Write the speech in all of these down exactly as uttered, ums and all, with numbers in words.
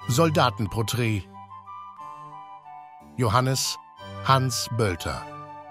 Soldatenporträt. Johannes Hans Bölter.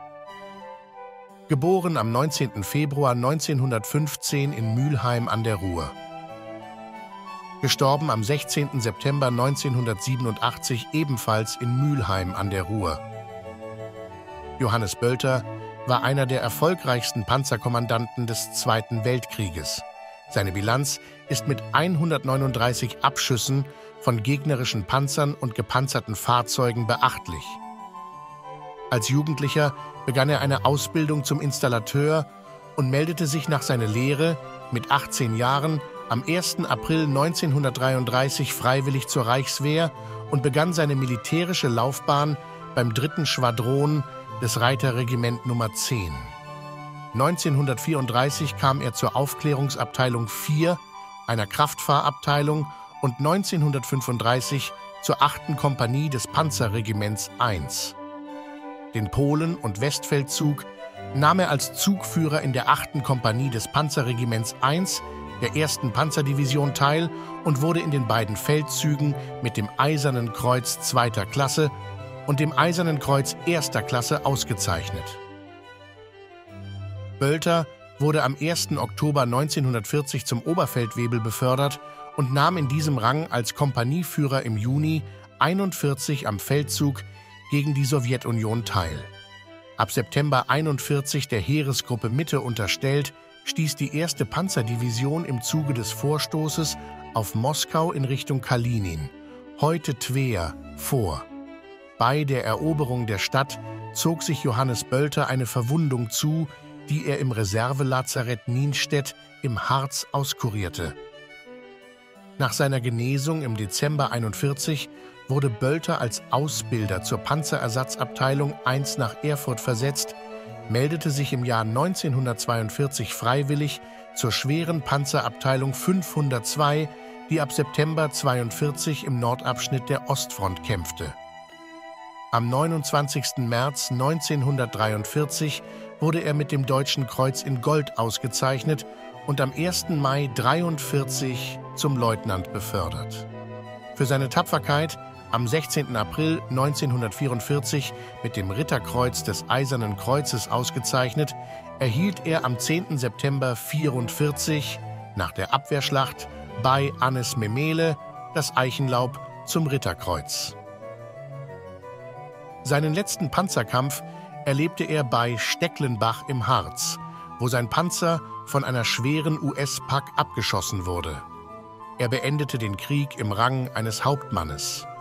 Geboren am neunzehnten Februar neunzehnhundertfünfzehn in Mülheim an der Ruhr. Gestorben am sechzehnten September neunzehnhundertsiebenundachtzig ebenfalls in Mülheim an der Ruhr. Johannes Bölter war einer der erfolgreichsten Panzerkommandanten des Zweiten Weltkrieges. Seine Bilanz ist mit hundertneununddreißig Abschüssen von gegnerischen Panzern und gepanzerten Fahrzeugen beachtlich. Als Jugendlicher begann er eine Ausbildung zum Installateur und meldete sich nach seiner Lehre mit achtzehn Jahren am ersten April neunzehnhundertdreiunddreißig freiwillig zur Reichswehr und begann seine militärische Laufbahn beim dritten Schwadron des Reiterregiment Nummer zehn. neunzehnhundertvierunddreißig kam er zur Aufklärungsabteilung vier, einer Kraftfahrabteilung, und neunzehnhundertfünfunddreißig zur achten Kompanie des Panzerregiments eins. Den Polen- und Westfeldzug nahm er als Zugführer in der achten Kompanie des Panzerregiments eins der ersten Panzerdivision teil und wurde in den beiden Feldzügen mit dem Eisernen Kreuz zweiter Klasse und dem Eisernen Kreuz erster Klasse ausgezeichnet. Bölter wurde am ersten Oktober neunzehnhundertvierzig zum Oberfeldwebel befördert und nahm in diesem Rang als Kompanieführer im Juni einundvierzig am Feldzug gegen die Sowjetunion teil. Ab September einundvierzig der Heeresgruppe Mitte unterstellt, stieß die erste Panzerdivision im Zuge des Vorstoßes auf Moskau in Richtung Kalinin, heute Twer, vor. Bei der Eroberung der Stadt zog sich Johannes Bölter eine Verwundung zu, die er im Reservelazarett Nienstedt im Harz auskurierte. Nach seiner Genesung im Dezember einundvierzig wurde Bölter als Ausbilder zur Panzerersatzabteilung eins nach Erfurt versetzt, meldete sich im Jahr neunzehnhundertzweiundvierzig freiwillig zur schweren Panzerabteilung fünfhundertzwei, die ab September zweiundvierzig im Nordabschnitt der Ostfront kämpfte. Am neunundzwanzigsten März neunzehnhundertdreiundvierzig wurde er mit dem Deutschen Kreuz in Gold ausgezeichnet und am ersten Mai dreiundvierzig zum Leutnant befördert. Für seine Tapferkeit am sechzehnten April neunzehnhundertvierundvierzig mit dem Ritterkreuz des Eisernen Kreuzes ausgezeichnet, erhielt er am zehnten September vierundvierzig nach der Abwehrschlacht bei Annes-Memele das Eichenlaub zum Ritterkreuz. Seinen letzten Panzerkampf erlebte er bei Stecklenbach im Harz, wo sein Panzer von einer schweren U S-Pak abgeschossen wurde. Er beendete den Krieg im Rang eines Hauptmannes.